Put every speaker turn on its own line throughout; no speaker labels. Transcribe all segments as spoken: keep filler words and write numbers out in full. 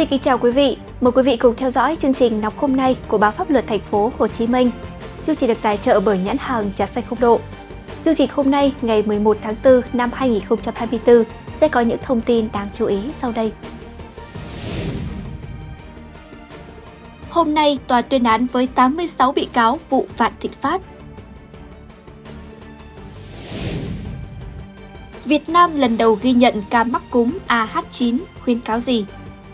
Xin kính chào quý vị, mời quý vị cùng theo dõi chương trình Nóng hôm nay của báo Pháp luật Thành phố Hồ Chí Minh. Chương trình được tài trợ bởi nhãn hàng Trà Xanh Không Độ. Chương trình hôm nay ngày mười một tháng tư năm hai nghìn không trăm hai mươi tư sẽ có những thông tin đáng chú ý sau đây. Hôm nay, tòa tuyên án với tám mươi sáu bị cáo vụ Vạn Thịnh Phát. Việt Nam lần đầu ghi nhận ca mắc cúm A H chín, khuyến cáo gì?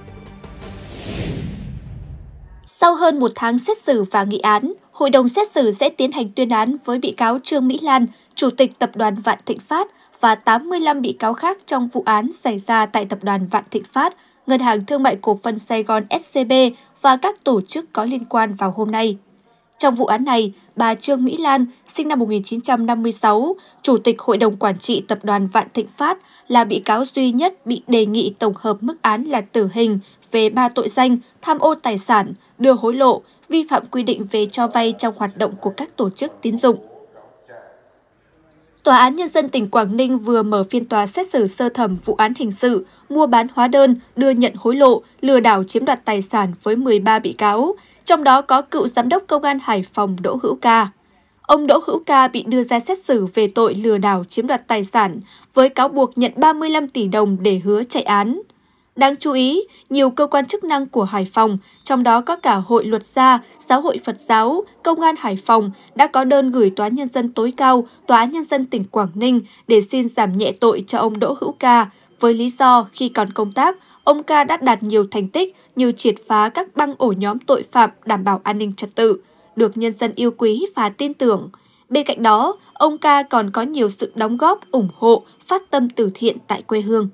Sau hơn một tháng xét xử và nghị án, Hội đồng xét xử sẽ tiến hành tuyên án với bị cáo Trương Mỹ Lan, Chủ tịch Tập đoàn Vạn Thịnh Phát và tám mươi lăm bị cáo khác trong vụ án xảy ra tại Tập đoàn Vạn Thịnh Phát, Ngân hàng Thương mại Cổ phần Sài Gòn S C B và các tổ chức có liên quan vào hôm nay. Trong vụ án này, bà Trương Mỹ Lan, sinh năm một nghìn chín trăm năm mươi sáu, Chủ tịch Hội đồng Quản trị Tập đoàn Vạn Thịnh Phát, là bị cáo duy nhất bị đề nghị tổng hợp mức án là tử hình về ba tội danh tham ô tài sản, đưa hối lộ, vi phạm quy định về cho vay trong hoạt động của các tổ chức tín dụng. Tòa án Nhân dân tỉnh Quảng Ninh vừa mở phiên tòa xét xử sơ thẩm vụ án hình sự, mua bán hóa đơn, đưa nhận hối lộ, lừa đảo chiếm đoạt tài sản với mười ba bị cáo, trong đó có cựu Giám đốc Công an Hải Phòng Đỗ Hữu Ca. Ông Đỗ Hữu Ca bị đưa ra xét xử về tội lừa đảo chiếm đoạt tài sản với cáo buộc nhận ba mươi lăm tỷ đồng để hứa chạy án. Đáng chú ý, nhiều cơ quan chức năng của Hải Phòng, trong đó có cả Hội Luật gia, Giáo hội Phật giáo, Công an Hải Phòng đã có đơn gửi Tòa án Nhân dân tối cao, Tòa án Nhân dân tỉnh Quảng Ninh để xin giảm nhẹ tội cho ông Đỗ Hữu Ca, với lý do khi còn công tác, ông Ca đã đạt nhiều thành tích như triệt phá các băng ổ nhóm tội phạm đảm bảo an ninh trật tự, được nhân dân yêu quý và tin tưởng. Bên cạnh đó, ông Ca còn có nhiều sự đóng góp, ủng hộ, phát tâm từ thiện tại quê hương.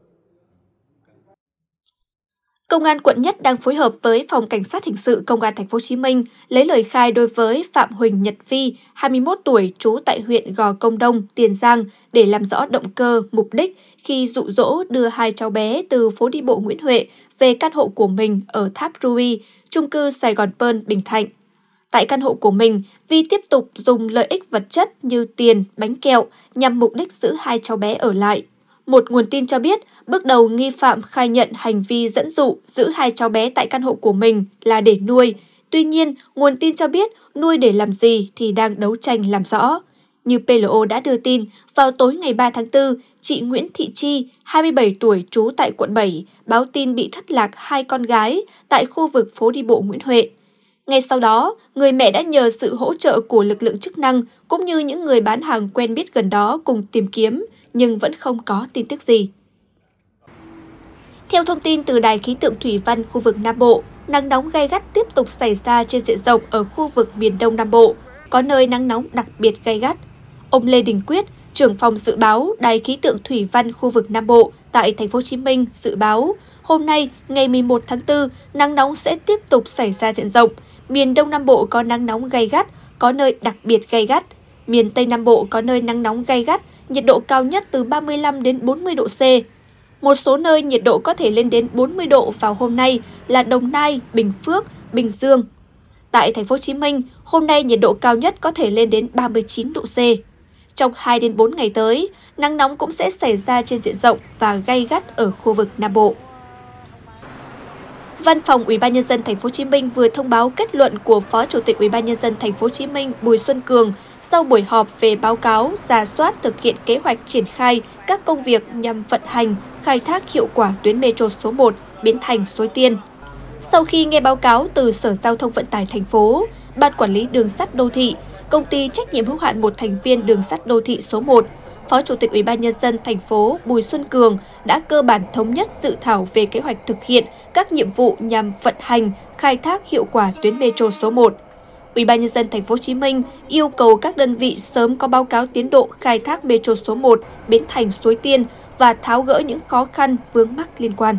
Công an quận Nhất đang phối hợp với Phòng Cảnh sát Hình sự Công an Thành phố Hồ Chí Minh lấy lời khai đối với Phạm Huỳnh Nhật Vi, hai mươi mốt tuổi, trú tại huyện Gò Công Đông, Tiền Giang để làm rõ động cơ, mục đích khi dụ dỗ đưa hai cháu bé từ phố đi bộ Nguyễn Huệ về căn hộ của mình ở Tháp Ruby, chung cư Sài Gòn Pearl, Bình Thạnh. Tại căn hộ của mình, Vi tiếp tục dùng lợi ích vật chất như tiền, bánh kẹo nhằm mục đích giữ hai cháu bé ở lại. Một nguồn tin cho biết, bước đầu nghi phạm khai nhận hành vi dẫn dụ giữ hai cháu bé tại căn hộ của mình là để nuôi. Tuy nhiên, nguồn tin cho biết nuôi để làm gì thì đang đấu tranh làm rõ. Như pê lờ o đã đưa tin, vào tối ngày ba tháng tư, chị Nguyễn Thị Chi, hai mươi bảy tuổi, trú tại quận bảy, báo tin bị thất lạc hai con gái tại khu vực phố đi bộ Nguyễn Huệ. Ngay sau đó, người mẹ đã nhờ sự hỗ trợ của lực lượng chức năng cũng như những người bán hàng quen biết gần đó cùng tìm kiếm, nhưng vẫn không có tin tức gì. Theo thông tin từ Đài khí tượng thủy văn khu vực Nam Bộ, nắng nóng gay gắt tiếp tục xảy ra trên diện rộng ở khu vực miền Đông Nam Bộ, có nơi nắng nóng đặc biệt gay gắt. Ông Lê Đình Quyết, trưởng phòng dự báo Đài khí tượng thủy văn khu vực Nam Bộ tại Thành phố Hồ Chí Minh dự báo, hôm nay ngày mười một tháng tư, nắng nóng sẽ tiếp tục xảy ra diện rộng. Miền Đông Nam Bộ có nắng nóng gay gắt, có nơi đặc biệt gay gắt. Miền Tây Nam Bộ có nơi nắng nóng gay gắt, nhiệt độ cao nhất từ ba mươi lăm đến bốn mươi độ C. Một số nơi nhiệt độ có thể lên đến bốn mươi độ vào hôm nay là Đồng Nai, Bình Phước, Bình Dương. Tại Thành phố Hồ Chí Minh, hôm nay nhiệt độ cao nhất có thể lên đến ba mươi chín độ C. Trong hai đến bốn ngày tới, nắng nóng cũng sẽ xảy ra trên diện rộng và gay gắt ở khu vực Nam Bộ. Văn phòng Ủy ban nhân dân Thành phố Hồ Chí Minh vừa thông báo kết luận của Phó Chủ tịch Ủy ban nhân dân Thành phố Hồ Chí Minh Bùi Xuân Cường sau buổi họp về báo cáo rà soát thực hiện kế hoạch triển khai các công việc nhằm vận hành, khai thác hiệu quả tuyến metro số một Bến Thành - Suối Tiên. Sau khi nghe báo cáo từ Sở Giao thông Vận tải thành phố, Ban Quản lý Đường sắt Đô thị, Công ty trách nhiệm hữu hạn một thành viên Đường sắt Đô thị số một, Phó Chủ tịch Ủy ban nhân dân thành phố Bùi Xuân Cường đã cơ bản thống nhất dự thảo về kế hoạch thực hiện các nhiệm vụ nhằm vận hành, khai thác hiệu quả tuyến metro số một. Ủy ban nhân dân Thành phố Hồ Chí Minh yêu cầu các đơn vị sớm có báo cáo tiến độ khai thác metro số một Bến Thành - Suối Tiên và tháo gỡ những khó khăn vướng mắc liên quan.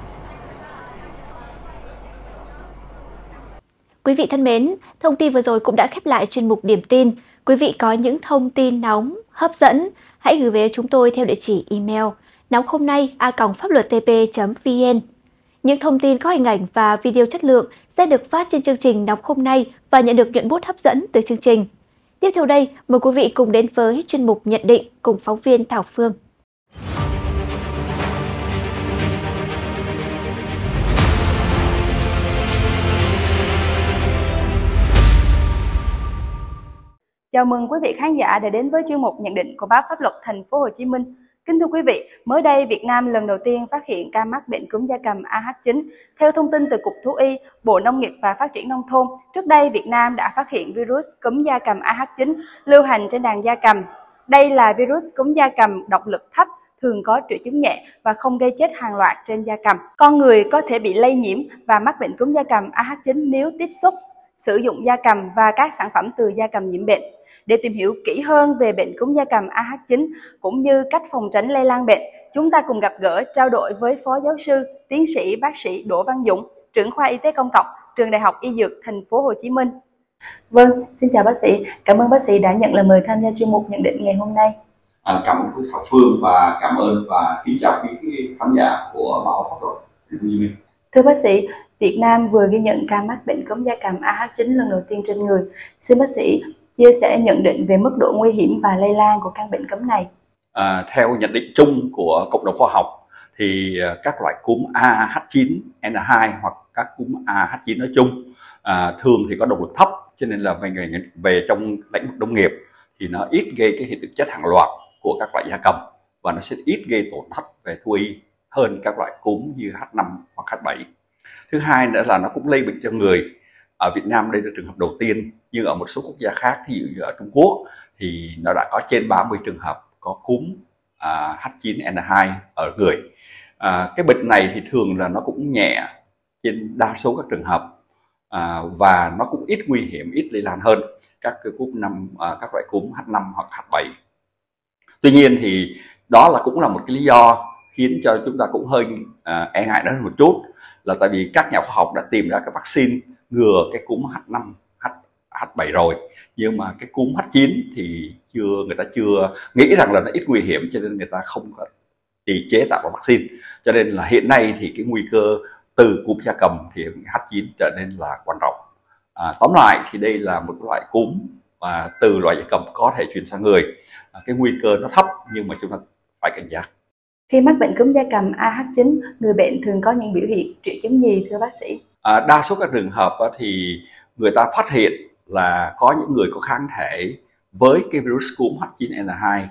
Quý vị thân mến, thông tin vừa rồi cũng đã khép lại chuyên mục Điểm tin. Quý vị có những thông tin nóng, hấp dẫn, hãy gửi về chúng tôi theo địa chỉ email nóng hôm nay a còng pháp luật t p chấm v n. Những thông tin có hình ảnh và video chất lượng sẽ được phát trên chương trình Nóng hôm nay và nhận được nhuận bút hấp dẫn từ chương trình. Tiếp theo đây, mời quý vị cùng đến với chuyên mục nhận định cùng phóng viên Thảo Phương.
Chào mừng quý vị khán giả đã đến với chuyên mục nhận định của báo Pháp luật Thành phố Hồ Chí Minh. Kính thưa quý vị, mới đây Việt Nam lần đầu tiên phát hiện ca mắc bệnh cúm gia cầm A H chín. Theo thông tin từ Cục Thú y, Bộ Nông nghiệp và Phát triển Nông thôn, trước đây Việt Nam đã phát hiện virus cúm gia cầm A H chín lưu hành trên đàn gia cầm. Đây là virus cúm gia cầm độc lực thấp, thường có triệu chứng nhẹ và không gây chết hàng loạt trên gia cầm. Con người có thể bị lây nhiễm và mắc bệnh cúm gia cầm A H chín nếu tiếp xúc, sử dụng gia cầm và các sản phẩm từ gia cầm nhiễm bệnh. Để tìm hiểu kỹ hơn về bệnh cúm gia cầm A H chín cũng như cách phòng tránh lây lan bệnh, chúng ta cùng gặp gỡ trao đổi với Phó Giáo sư, Tiến sĩ Bác sĩ Đỗ Văn Dũng, trưởng khoa Y tế công cộng, Trường Đại học Y Dược Thành phố Hồ Chí Minh. Vâng, xin chào bác sĩ. Cảm ơn bác sĩ đã nhận lời mời tham gia chuyên mục nhận định ngày hôm nay.
À, cảm ơn quý Thảo Phương và cảm ơn và kính chào quý khán giả của báo Pháp luật Thành phố Hồ Chí Minh.
Thưa bác sĩ, Việt Nam vừa ghi nhận ca mắc bệnh cúm gia cầm A H chín lần đầu tiên trên người. Xin bác sĩ chia sẻ nhận định về mức độ nguy hiểm và lây lan của căn bệnh cúm này.
À, theo nhận định chung của cộng đồng khoa học thì các loại cúm A H chín N hai hoặc các cúm A H chín nói chung à, thường thì có độc lực thấp, cho nên là về, về trong lĩnh vực nông nghiệp thì nó ít gây cái hiện tượng chết hàng loạt của các loại gia cầm và nó sẽ ít gây tổn thất về thú y hơn các loại cúm như H năm hoặc H bảy. Thứ hai nữa là nó cũng lây bệnh cho người. Ở Việt Nam đây là trường hợp đầu tiên, nhưng ở một số quốc gia khác, ví dụ như ở Trung Quốc thì nó đã có trên ba mươi trường hợp có cúm à, H chín N hai ở người. À, cái bệnh này thì thường là nó cũng nhẹ trên đa số các trường hợp à, và nó cũng ít nguy hiểm, ít lây lan hơn các cái cúm năm à, các loại cúm H năm hoặc H bảy. Tuy nhiên thì đó là cũng là một cái lý do khiến cho chúng ta cũng hơi à, e ngại nó hơn một chút, là tại vì các nhà khoa học đã tìm ra cái vaccine ngừa cái cúm H năm, H bảy rồi, nhưng mà cái cúm H chín thì chưa người ta chưa nghĩ rằng là nó ít nguy hiểm, cho nên người ta không có thì chế tạo ra vaccine. Cho nên là hiện nay thì cái nguy cơ từ cúm gia cầm thì H chín trở nên là quan trọng. À, tóm lại thì đây là một loại cúm và từ loài gia cầm có thể truyền sang người. À, cái nguy cơ nó thấp nhưng mà chúng ta phải cảnh giác.
Khi mắc bệnh cúm gia cầm A H chín, người bệnh thường có những biểu hiện triệu chứng gì thưa bác sĩ?
À, đa số các trường hợp thì người ta phát hiện là có những người có kháng thể với cái virus cúm H chín N hai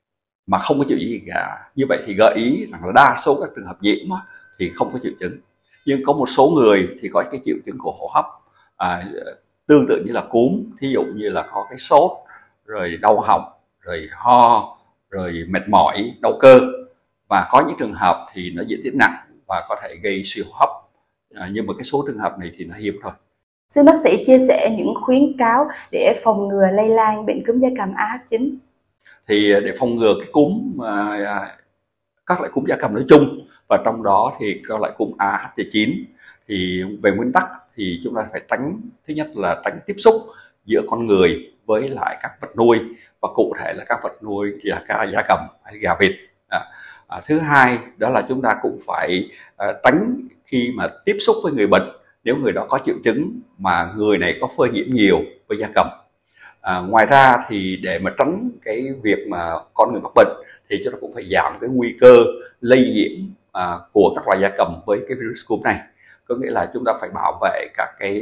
mà không có triệu chứng gì cả. Như vậy thì gợi ý rằng là đa số các trường hợp nhiễm thì không có triệu chứng. Nhưng có một số người thì có cái triệu chứng của hô hấp à, tương tự như là cúm, thí dụ như là có cái sốt, rồi đau họng, rồi ho, rồi mệt mỏi, đau cơ. Và có những trường hợp thì nó diễn tiến nặng và có thể gây suy hô hấp. À, nhưng mà cái số trường hợp này thì nó hiếm thôi.
Xin bác sĩ chia sẻ những khuyến cáo để phòng ngừa lây lan bệnh cúm gia cầm A H chín.
Thì để phòng ngừa cái cúm à, các loại cúm gia cầm nói chung và trong đó thì các loại cúm A H chín thì về nguyên tắc thì chúng ta phải tránh, thứ nhất là tránh tiếp xúc giữa con người với lại các vật nuôi, và cụ thể là các vật nuôi là cá gia cầm hay gà vịt. À, à, thứ hai đó là chúng ta cũng phải à, tránh khi mà tiếp xúc với người bệnh nếu người đó có triệu chứng mà người này có phơi nhiễm nhiều với gia cầm. À, ngoài ra thì để mà tránh cái việc mà con người mắc bệnh thì chúng ta cũng phải giảm cái nguy cơ lây nhiễm à, của các loài gia cầm với cái virus cúm này. Có nghĩa là chúng ta phải bảo vệ các cái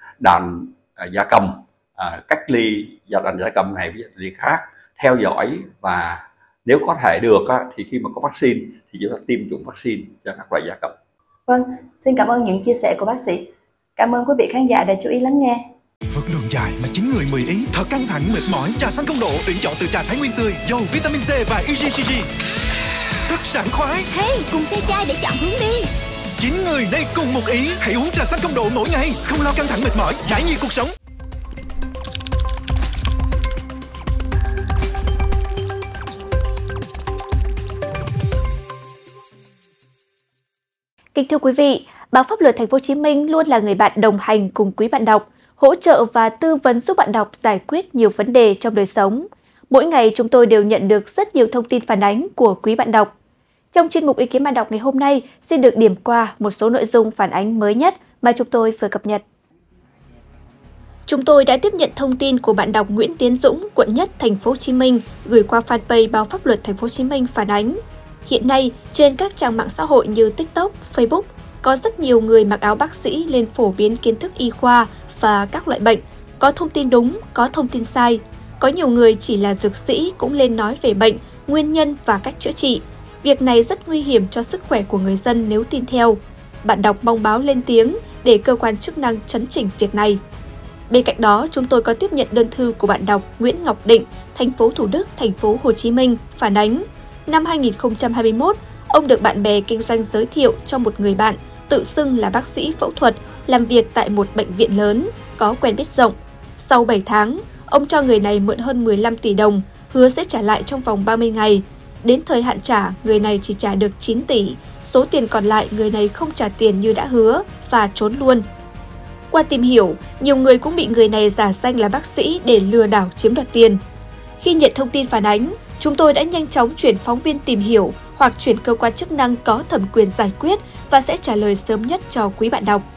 đàn à, gia cầm, à, cách ly đàn gia cầm này với đàn khác, theo dõi, và nếu có thể được á, thì khi mà có vaccine thì chúng ta tiêm chủng vaccine cho các loài gia cầm.
Vâng, xin cảm ơn những chia sẻ của bác sĩ. Cảm ơn quý vị khán giả đã chú ý lắng nghe.
Vẫn đường dài mà chín người mười ý, thật căng thẳng mệt mỏi. Trà xanh không độ tuyển chọn từ trà Thái Nguyên tươi, giàu vitamin C và e giê xê giê, rất sảng khoái.
Hey, cùng xe chai để chọn hướng đi.
Chín người đây cùng một ý, hãy uống trà xanh không độ mỗi ngày, không lo căng thẳng mệt mỏi, giải nhiệt cuộc sống.
Kính thưa quý vị, báo Pháp luật Thành phố Hồ Chí Minh luôn là người bạn đồng hành cùng quý bạn đọc, hỗ trợ và tư vấn giúp bạn đọc giải quyết nhiều vấn đề trong đời sống. Mỗi ngày chúng tôi đều nhận được rất nhiều thông tin phản ánh của quý bạn đọc. Trong chuyên mục Ý kiến bạn đọc ngày hôm nay, xin được điểm qua một số nội dung phản ánh mới nhất mà chúng tôi vừa cập nhật. Chúng tôi đã tiếp nhận thông tin của bạn đọc Nguyễn Tiến Dũng, quận Nhất, Thành phố Hồ Chí Minh, gửi qua fanpage báo Pháp luật Thành phố Hồ Chí Minh phản ánh. Hiện nay, trên các trang mạng xã hội như TikTok, Facebook, có rất nhiều người mặc áo bác sĩ lên phổ biến kiến thức y khoa và các loại bệnh, có thông tin đúng, có thông tin sai. Có nhiều người chỉ là dược sĩ cũng lên nói về bệnh, nguyên nhân và cách chữa trị. Việc này rất nguy hiểm cho sức khỏe của người dân nếu tin theo. Bạn đọc mong báo lên tiếng để cơ quan chức năng chấn chỉnh việc này. Bên cạnh đó, chúng tôi có tiếp nhận đơn thư của bạn đọc Nguyễn Ngọc Định, thành phố Thủ Đức, thành phố Hồ Chí Minh phản ánh năm hai nghìn không trăm hai mươi mốt, ông được bạn bè kinh doanh giới thiệu cho một người bạn tự xưng là bác sĩ phẫu thuật, làm việc tại một bệnh viện lớn, có quen biết rộng. Sau bảy tháng, ông cho người này mượn hơn mười lăm tỷ đồng, hứa sẽ trả lại trong vòng ba mươi ngày. Đến thời hạn trả, người này chỉ trả được chín tỷ, số tiền còn lại người này không trả tiền như đã hứa và trốn luôn. Qua tìm hiểu, nhiều người cũng bị người này giả danh là bác sĩ để lừa đảo chiếm đoạt tiền. Khi nhận thông tin phản ánh, chúng tôi đã nhanh chóng chuyển phóng viên tìm hiểu hoặc chuyển cơ quan chức năng có thẩm quyền giải quyết và sẽ trả lời sớm nhất cho quý bạn đọc.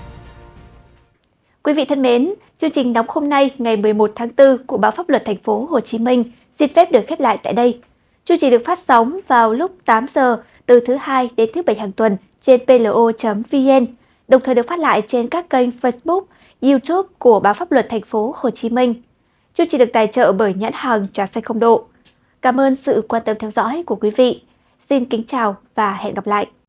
Quý vị thân mến, chương trình nóng hôm nay ngày mười một tháng tư của Báo Pháp luật Thành phố Hồ Chí Minh xin phép được khép lại tại đây. Chương trình được phát sóng vào lúc tám giờ từ thứ hai đến thứ bảy hàng tuần trên p l o chấm v n, đồng thời được phát lại trên các kênh Facebook, YouTube của Báo Pháp luật Thành phố Hồ Chí Minh. Chương trình được tài trợ bởi nhãn hàng Trà Xanh Không Độ. Cảm ơn sự quan tâm theo dõi của quý vị. Xin kính chào và hẹn gặp lại.